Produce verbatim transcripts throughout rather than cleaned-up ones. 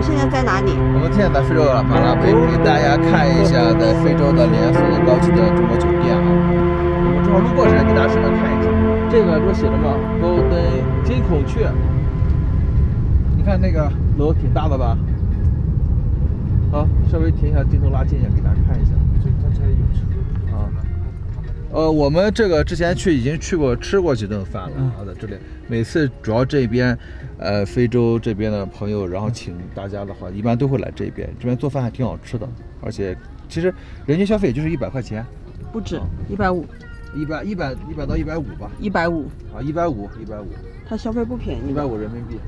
现在在哪里？ 我们现在在非洲了，马拉维，给大家看一下在非洲的连锁的高级的中国酒店啊。我们正好路过时，给大家顺便看一下。这个不是写着吗 ？Golden 金孔雀。你看那个楼挺大的吧？好，稍微停一下，镜头拉近一下，给大家看一下。 就刚才有车啊。呃，我们这个之前去已经去过吃过几顿饭了嗯、 啊，在这里。每次主要这边，呃，非洲这边的朋友，然后请大家的话，一般都会来这边。这边做饭还挺好吃的，而且其实人均消费也就是一百块钱， 不止，一百五， 一百一百一百到一百五吧。 一百五啊，一百五，一百五。 它消费不便宜， 一百五人民币。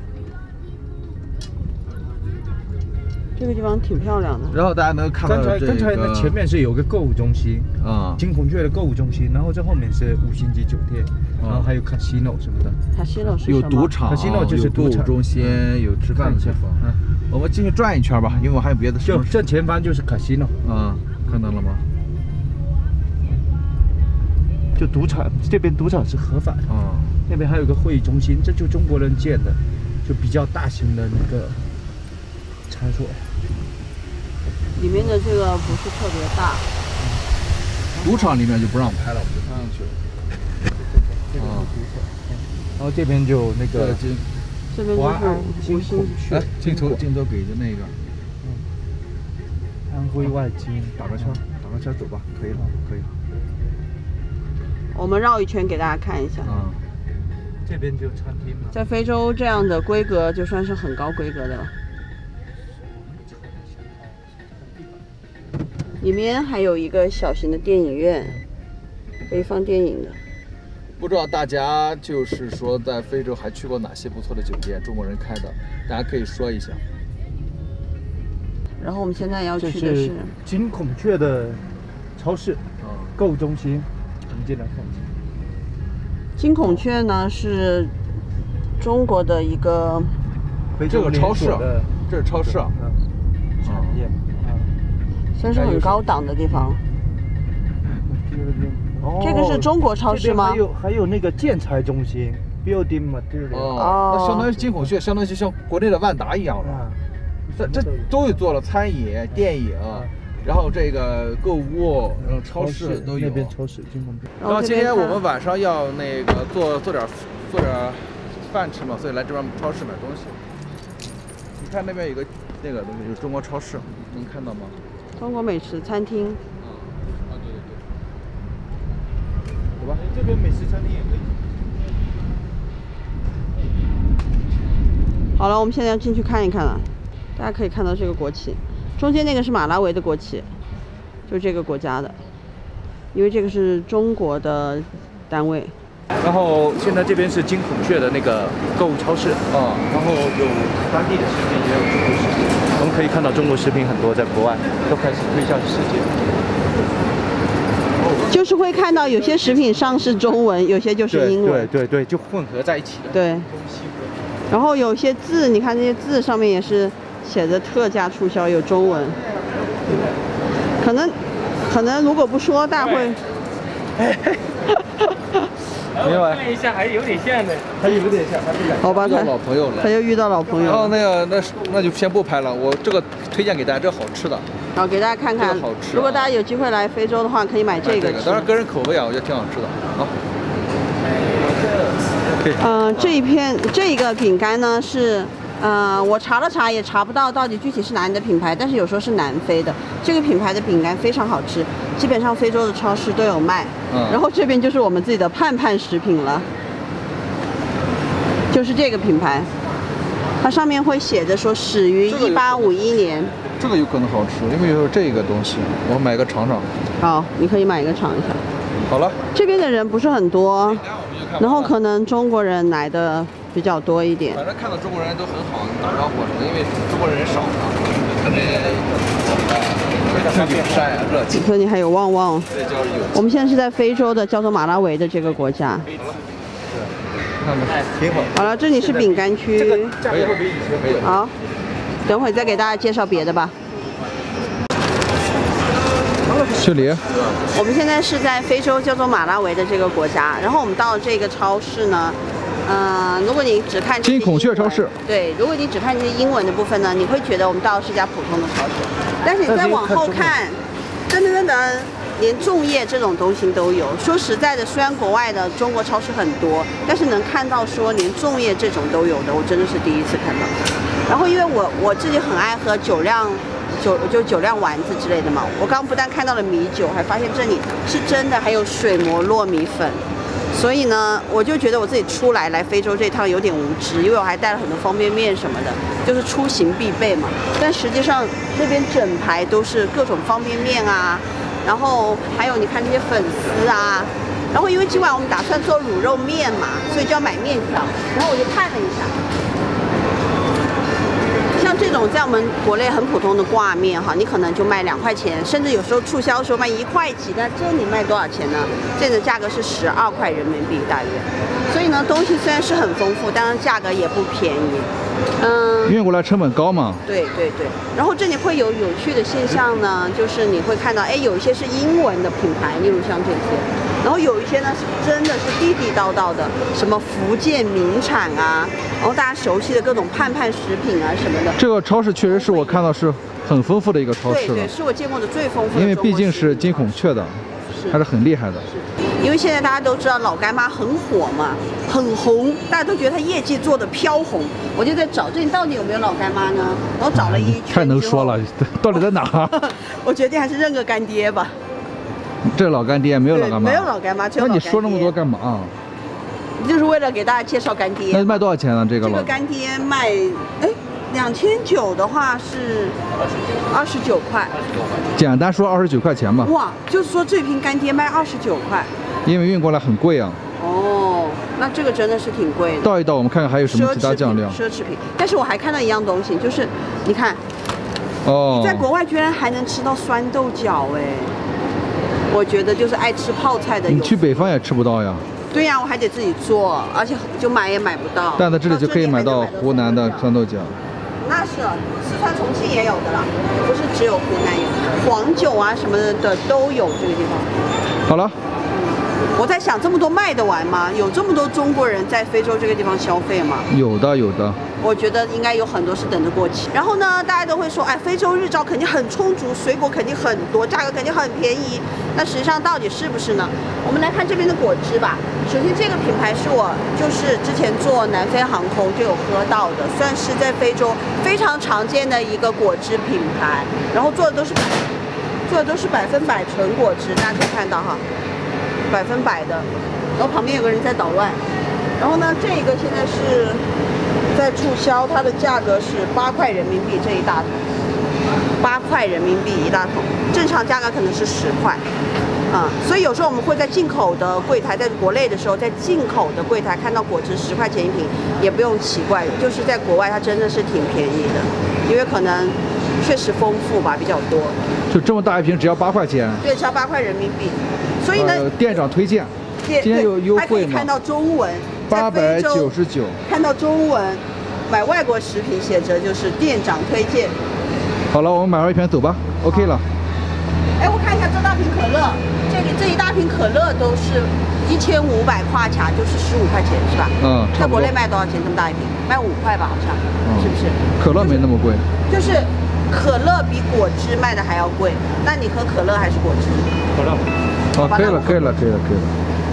这个地方挺漂亮的。 然后大家能看到、这个， 刚才刚才那前面是有个购物中心啊、嗯， 金孔雀的购物中心，然后这后面是五星级酒店，嗯、然后还有 casino 什么的。 casino 是什么？ 有赌场 ，casino 就是购物中心，嗯、有吃饭的地方。嗯，我们进去转一圈吧，因为我还有别的事。 就正前方就是 casino。 嗯，看到了吗？ 就赌场，这边赌场是合法的。 啊、嗯， 那边还有个会议中心，这就中国人建的，就比较大型的那个场所。 里面的这个不是特别大， 赌场里面就不让拍了，我们就看上去了。 啊，赌场。然后这边就那个金， 这边就是五星。 哎，镜头镜头给的那个， 嗯，安徽外金， 打个圈，打个圈走吧，可以了，可以了。 我们绕一圈给大家看一下。 嗯， 这边就餐厅了。 在非洲这样的规格就算是很高规格的了。里面还有一个小型的电影院，可以放电影的。 不知道大家就是说在非洲还去过哪些不错的酒店，中国人开的，大家可以说一下。 然后我们现在要去的是金孔雀的超市， 嗯， 购物中心，我们进来看一下。 金孔雀呢是中国的一个， 这个超市，这是超市啊， 嗯，产业。 算是很高档的地方。 哦， 这个是中国超市吗？ 还有还有那个建材中心 ，building material。 哦，那相当于金孔雀，相当于像国内的万达一样了。这这都有做了餐饮、电影，然后这个购物，然后超市都有。 那边超市金孔雀。 然后今天我们晚上要那个做做点做点饭吃嘛，所以来这边超市买东西。你看那边有个那个东西，就是中国超市，能看到吗？ 中国美食餐厅。 啊，对对对。走吧， 这边美食餐厅也可以。 好了，我们现在要进去看一看了。大家可以看到这个国旗，中间那个是马拉维的国旗，就是这个国家的，因为这个是中国的单位。 然后现在这边是金孔雀的那个购物超市啊， 然后有当地的食品，也有中国食品。我们可以看到中国食品很多在国外都开始推向世界。 就是会看到有些食品上是中文，有些就是英文。 对对对，就混合在一起的。 对。然后有些字，你看这些字上面也是写着特价促销，有中文。可能，可能如果不说，大家会。 没有啊， 看一下还有点像的， 还有点像，还不敢。 好吧，他老朋友了， 他又遇到老朋友。 然后那个那那就先不拍了，我这个推荐给大家，这好吃的。 好，给大家看看。 这个好吃。 如果大家有机会来非洲的话，可以买这个。 当然个人口味啊，我觉得挺好吃的。好。 嗯、呃，这一片这一个饼干呢是。呃，我查了查也查不到到底具体是哪里的品牌，但是有时候是南非的。这个品牌的饼干非常好吃，基本上非洲的超市都有卖。嗯。然后这边就是我们自己的盼盼食品了，就是这个品牌，它上面会写着说始于一八五一年。 这个有可能好吃，因为有这个东西，我买个尝尝。 好，你可以买一个尝一下。 好了。这边的人不是很多，然后可能中国人来的。比较多一点， 反正看到中国人都很好打招呼，因为中国人少嘛，特别非常友善呀、热情。 这里还有旺旺， 对，就是有。 我们现在是在非洲的叫做马拉维的这个国家。 是，看吧，挺好。 好了，这里是饼干区。 这个价格会比以前没有。 好，等会再给大家介绍别的吧。 这里， 我们现在是在非洲叫做马拉维的这个国家，然后我们到了这个超市呢。 呃，如果你只看这些金孔雀超市， 对，如果你只看这些英文的部分呢，你会觉得我们到的是一家普通的超市。但是你再往后看，噔噔噔噔，连粽叶这种东西都有。说实在的，虽然国外的中国超市很多，但是能看到说连粽叶这种都有的，我真的是第一次看到。然后因为我我自己很爱喝酒酿酒，就酒酿丸子之类的嘛。我刚不但看到了米酒，还发现这里是真的还有水磨糯米粉。所以呢，我就觉得我自己出来来非洲这趟有点无知，因为我还带了很多方便面什么的，就是出行必备嘛。但实际上这边整排都是各种方便面啊，然后还有你看这些粉丝啊，然后因为今晚我们打算做卤肉面嘛，所以就要买面条。然后我就看了一下，像这种在我们国内很普通的挂面哈，你可能就卖两块钱，甚至有时候促销的时候卖一块几，那这里卖多少钱呢？这里的价格是十二块人民币大约。所以呢，东西虽然是很丰富，当然价格也不便宜。嗯， 运过来成本高嘛？ 对对对。然后这里会有有趣的现象呢，就是你会看到，哎，有一些是英文的品牌，例如像这些。然后有一些呢是真的是地地道道的，什么福建名产啊，然后大家熟悉的各种盼盼食品啊什么的。 这个超市确实是我看到是很丰富的一个超市了。 对对，是我见过的最丰富的。 因为毕竟是金孔雀的，还是很厉害的。 是，因为现在大家都知道老干妈很火嘛，很红，大家都觉得它业绩做的飘红。我就在找这里到底有没有老干妈呢？然后找了一圈。 太能说了，到底在哪？ 我决定还是认个干爹吧。 这老干爹没有老干妈， 没有老干妈，只有老干爹。 那你说那么多干嘛？ 就是为了给大家介绍干爹。 那卖多少钱呢？这个这个干爹卖，哎，两千九的话是二十九块。 简单说二十九块钱吧。 哇，就是说这瓶干爹卖二十九块。 因为运过来很贵啊。 哦，那这个真的是挺贵的。 倒一倒，我们看看还有什么其他酱料。 奢侈品。但是我还看到一样东西，就是你看， 哦， 在国外居然还能吃到酸豆角，哎。我觉得就是爱吃泡菜的。 你去北方也吃不到呀。 对呀，我还得自己做，而且就买也买不到。 但在这里就可以买到湖南的酸豆角。 那是，四川、重庆也有的啦，不是只有湖南有。黄酒啊什么的都有这个地方。 好了。 我在想，这么多卖得完吗？有这么多中国人在非洲这个地方消费吗？ 有的，有的。 我觉得应该有很多是等着过期。然后呢，大家都会说，哎，非洲日照肯定很充足，水果肯定很多，价格肯定很便宜。那实际上到底是不是呢？我们来看这边的果汁吧。首先，这个品牌是我就是之前坐南非航空就有喝到的，算是在非洲非常常见的一个果汁品牌。然后做的都是百，做的都是百分百纯果汁，大家可以看到哈。百分百的，然后旁边有个人在捣乱，然后呢，这个现在是在促销，它的价格是八块人民币这一大桶，八块人民币一大桶，正常价格可能是十块，啊、嗯，所以有时候我们会在进口的柜台，在国内的时候，在进口的柜台看到果汁十块钱一瓶，也不用奇怪，就是在国外它真的是挺便宜的，因为可能确实丰富吧，比较多。 就这么大一瓶，只要八块钱。 对，只要八块人民币。所以呢， 呃、店长推荐，今天有优惠吗？ 还可以看到中文， 八百九十九。看到中文，买外国食品写着就是店长推荐。 好了，我们买完一瓶走吧 ，OK 了。 哎，我看一下这大瓶可乐，这里这一大瓶可乐都是一千五百夸卡，就是十五块钱是吧？ 嗯， 在国内卖多少钱？这么大一瓶，卖五块吧，好像，嗯、是不是？ 可乐没那么贵。 就是。可乐比果汁卖的还要贵，那你喝可乐还是果汁？ 可乐。 好，可以了，可以了，可以了，可以了。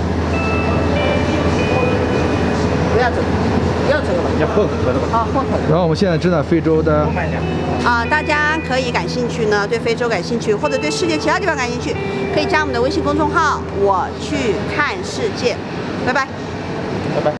不要这个，不要这个吧。 要混合的吧？ 好，混合的。 然后我们现在正在非洲的。 啊、呃，大家可以感兴趣呢，对非洲感兴趣，或者对世界其他地方感兴趣，可以加我们的微信公众号，我去看世界。拜拜。